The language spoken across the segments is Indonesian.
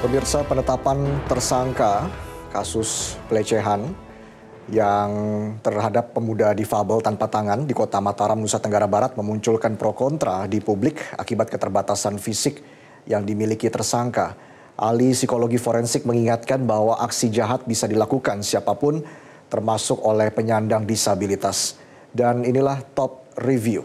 Pemirsa, penetapan tersangka kasus pelecehan yang terhadap pemuda difabel tanpa tangan di Kota Mataram, Nusa Tenggara Barat memunculkan pro kontra di publik akibat keterbatasan fisik yang dimiliki tersangka. Ahli psikologi forensik mengingatkan bahwa aksi jahat bisa dilakukan siapapun, termasuk oleh penyandang disabilitas. Dan inilah top review.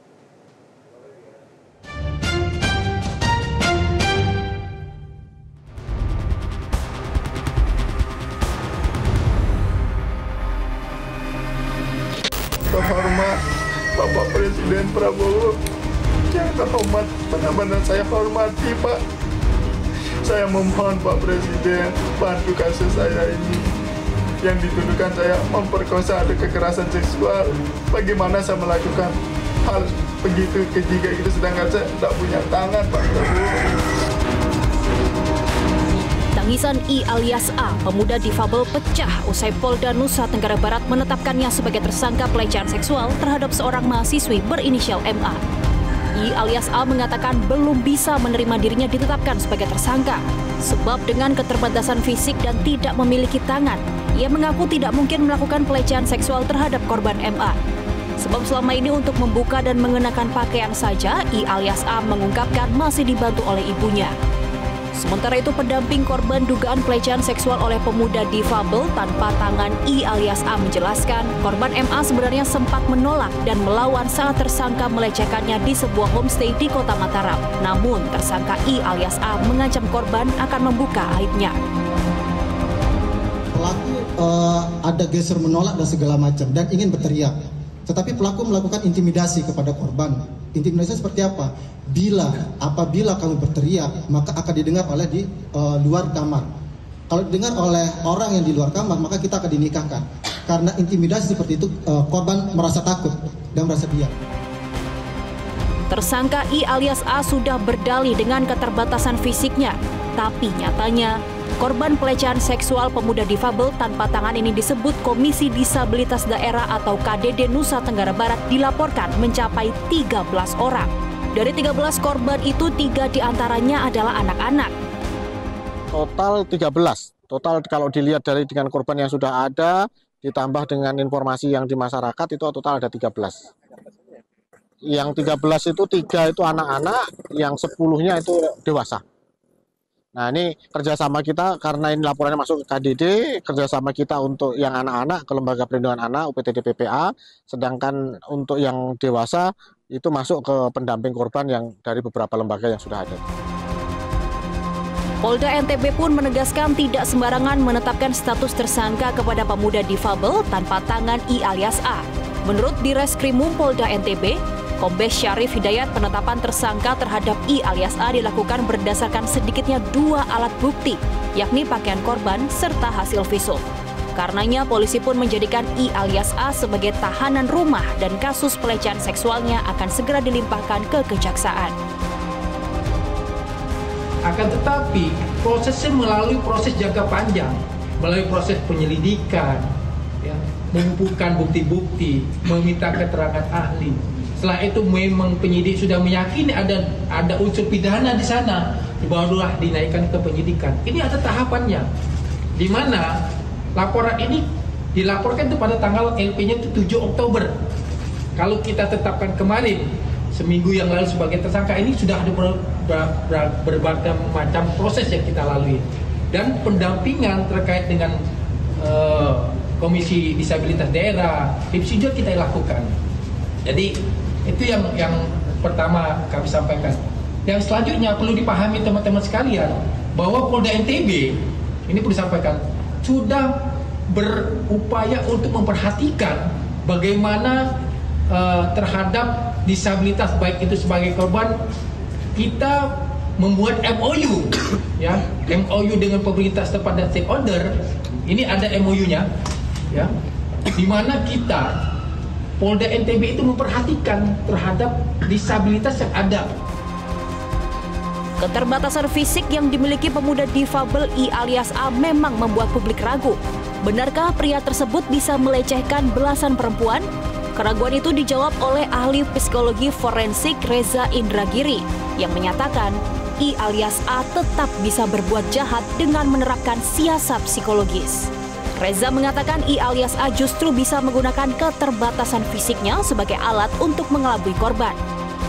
Terhormat Bapak Presiden Prabowo, yang terhormat, benar-benar saya hormati Pak. Saya memohon Pak Presiden, bantu kasus saya ini. Yang dituduhkan saya memperkosa, ada kekerasan seksual. Bagaimana saya melakukan hal begitu keji kayak gitu sedangkan saya tidak punya tangan Pak Prabowo. Tangisan I alias A, pemuda difabel pecah usai Polda Nusa Tenggara Barat menetapkannya sebagai tersangka pelecehan seksual terhadap seorang mahasiswi berinisial MA. I alias A mengatakan belum bisa menerima dirinya ditetapkan sebagai tersangka sebab dengan keterbatasan fisik dan tidak memiliki tangan, ia mengaku tidak mungkin melakukan pelecehan seksual terhadap korban MA. Sebab selama ini untuk membuka dan mengenakan pakaian saja, I alias A mengungkapkan masih dibantu oleh ibunya. Sementara itu, pendamping korban dugaan pelecehan seksual oleh pemuda difabel tanpa tangan I alias A menjelaskan korban MA sebenarnya sempat menolak dan melawan saat tersangka melecehkannya di sebuah homestay di Kota Mataram. Namun, tersangka I alias A mengancam korban akan membuka aibnya. Pelaku ada geser menolak dan segala macam dan ingin berteriak. Tetapi pelaku melakukan intimidasi kepada korban. Intimidasi seperti apa? Apabila kamu berteriak, maka akan didengar oleh di luar kamar. Kalau didengar oleh orang yang di luar kamar, maka kita akan dinikahkan. Karena intimidasi seperti itu, korban merasa takut dan merasa diam. Tersangka I alias A sudah berdalih dengan keterbatasan fisiknya, tapi nyatanya korban pelecehan seksual pemuda difabel tanpa tangan ini disebut Komisi Disabilitas Daerah atau KDD Nusa Tenggara Barat dilaporkan mencapai 13 orang. Dari 13 korban itu, 3 diantaranya adalah anak-anak. Total 13. Total kalau dilihat dari dengan korban yang sudah ada, ditambah dengan informasi yang di masyarakat, itu total ada 13. Yang 13 itu 3 itu anak-anak, yang 10-nya itu dewasa. Nah, ini kerjasama kita karena ini laporannya masuk ke KDD, kerjasama kita untuk yang anak-anak ke Lembaga Perlindungan Anak UPTD PPA, sedangkan untuk yang dewasa itu masuk ke pendamping korban yang dari beberapa lembaga yang sudah ada. Polda NTB pun menegaskan tidak sembarangan menetapkan status tersangka kepada pemuda difabel tanpa tangan I alias A. Menurut Direskrimum Polda NTB, Kombes Syarif Hidayat, penetapan tersangka terhadap I alias A dilakukan berdasarkan sedikitnya 2 alat bukti, yakni pakaian korban serta hasil visum. Karenanya, polisi pun menjadikan I alias A sebagai tahanan rumah dan kasus pelecehan seksualnya akan segera dilimpahkan ke kejaksaan. Akan tetapi, prosesnya melalui proses jangka panjang, melalui proses penyelidikan, ya, mengumpulkan bukti-bukti, meminta keterangan ahli. Setelah itu memang penyidik sudah meyakini ada unsur pidana di sana, barulah dinaikkan ke penyidikan. Ini ada tahapannya, di mana laporan ini dilaporkan itu pada tanggal LP-nya itu 7 Oktober. Kalau kita tetapkan kemarin, seminggu yang lalu sebagai tersangka, ini sudah ada berbagai macam proses yang kita lalui. Dan pendampingan terkait dengan Komisi Disabilitas Daerah, HIPSI juga kita lakukan. Jadi itu yang pertama kami sampaikan. Yang selanjutnya perlu dipahami teman-teman sekalian bahwa Polda NTB ini perlu disampaikan sudah berupaya untuk memperhatikan bagaimana terhadap disabilitas baik itu sebagai korban. Kita membuat MOU, ya, MOU dengan pemerintah setempat dan stakeholder. Ini ada MOU-nya, ya, di mana kita Polda NTB itu memperhatikan terhadap disabilitas yang ada. Keterbatasan fisik yang dimiliki pemuda difabel I alias A memang membuat publik ragu. Benarkah pria tersebut bisa melecehkan belasan perempuan? Keraguan itu dijawab oleh ahli psikologi forensik Reza Indragiri yang menyatakan I alias A tetap bisa berbuat jahat dengan menerapkan siasat psikologis. Reza mengatakan I alias A justru bisa menggunakan keterbatasan fisiknya sebagai alat untuk mengelabui korban.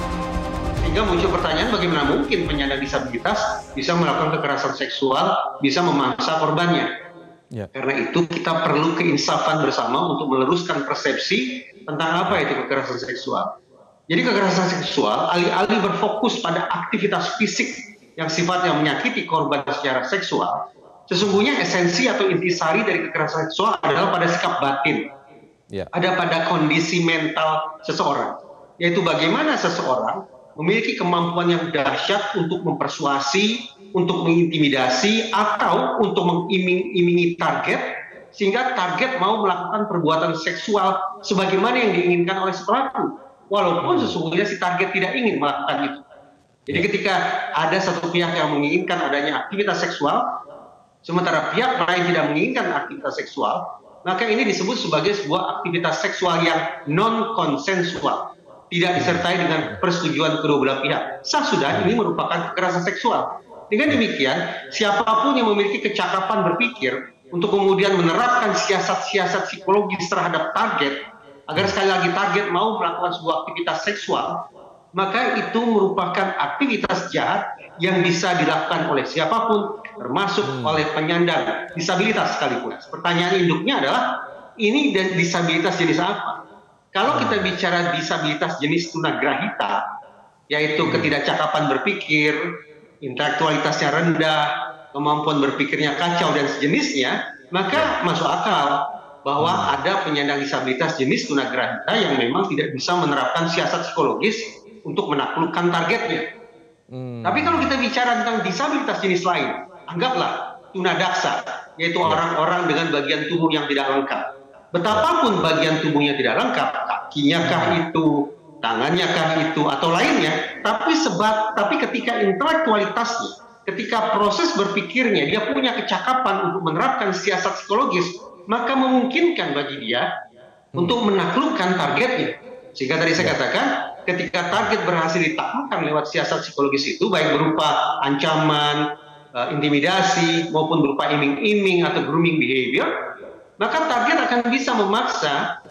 Sehingga muncul pertanyaan bagaimana mungkin penyandang disabilitas bisa melakukan kekerasan seksual, bisa memaksa korbannya. Karena itu kita perlu keinsafan bersama untuk meluruskan persepsi tentang apa itu kekerasan seksual. Jadi kekerasan seksual alih-alih berfokus pada aktivitas fisik yang sifatnya menyakiti korban secara seksual, sesungguhnya esensi atau intisari dari kekerasan seksual adalah pada sikap batin. Ada pada kondisi mental seseorang, yaitu bagaimana seseorang memiliki kemampuan yang dahsyat untuk mempersuasi, untuk mengintimidasi, atau untuk mengiming-imingi target, sehingga target mau melakukan perbuatan seksual sebagaimana yang diinginkan oleh si pelaku, walaupun sesungguhnya si target tidak ingin melakukan itu. Jadi ketika ada satu pihak yang menginginkan adanya aktivitas seksual, sementara pihak lain tidak menginginkan aktivitas seksual, maka ini disebut sebagai sebuah aktivitas seksual yang non-konsensual, tidak disertai dengan persetujuan kedua belah pihak. Sah sudah, ini merupakan kekerasan seksual. Dengan demikian, siapapun yang memiliki kecakapan berpikir untuk kemudian menerapkan siasat-siasat psikologis terhadap target, agar sekali lagi target mau melakukan sebuah aktivitas seksual, maka itu merupakan aktivitas jahat yang bisa dilakukan oleh siapapun, termasuk oleh penyandang disabilitas sekalipun. Pertanyaan induknya adalah, ini disabilitas jenis apa? Kalau kita bicara disabilitas jenis tunagrahita, yaitu ketidakcakapan berpikir, intelektualitasnya rendah, kemampuan berpikirnya kacau dan sejenisnya, maka masuk akal bahwa ada penyandang disabilitas jenis tunagrahita yang memang tidak bisa menerapkan siasat psikologis untuk menaklukkan targetnya. Tapi kalau kita bicara tentang disabilitas jenis lain, anggaplah tunadaksa, yaitu orang-orang dengan bagian tubuh yang tidak lengkap. Betapapun bagian tubuhnya tidak lengkap, kakinya kah itu, tangannya kah itu, atau lainnya, tapi ketika intelektualitasnya, ketika proses berpikirnya, dia punya kecakapan untuk menerapkan siasat psikologis, maka memungkinkan bagi dia untuk menaklukkan targetnya. Sehingga tadi saya katakan, ketika target berhasil ditaklukkan lewat siasat psikologis itu, baik berupa ancaman, intimidasi, maupun berupa iming-iming atau grooming behavior, maka target akan bisa memaksa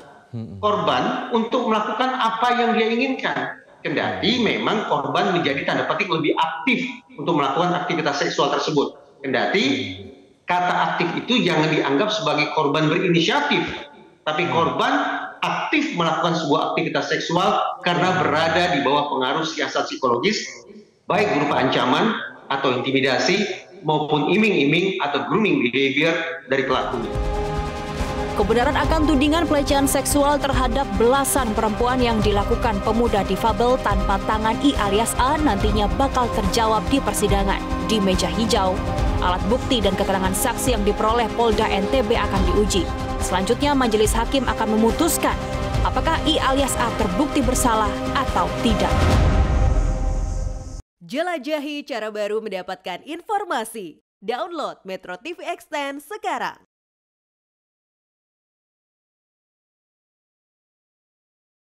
korban untuk melakukan apa yang dia inginkan. Kendati memang korban menjadi tanda petik lebih aktif untuk melakukan aktivitas seksual tersebut. Kendati kata aktif itu jangan dianggap sebagai korban berinisiatif, tapi korban aktif melakukan sebuah aktivitas seksual karena berada di bawah pengaruh siasat psikologis, baik berupa ancaman atau intimidasi maupun iming-iming atau grooming behavior dari pelakunya. Kebenaran akan tudingan pelecehan seksual terhadap belasan perempuan yang dilakukan pemuda difabel tanpa tangan I alias A nantinya bakal terjawab di persidangan. Di meja hijau, alat bukti dan keterangan saksi yang diperoleh Polda NTB akan diuji. Selanjutnya majelis hakim akan memutuskan apakah I alias A terbukti bersalah atau tidak. Jelajahi cara baru mendapatkan informasi. Download Metro TV Extend sekarang.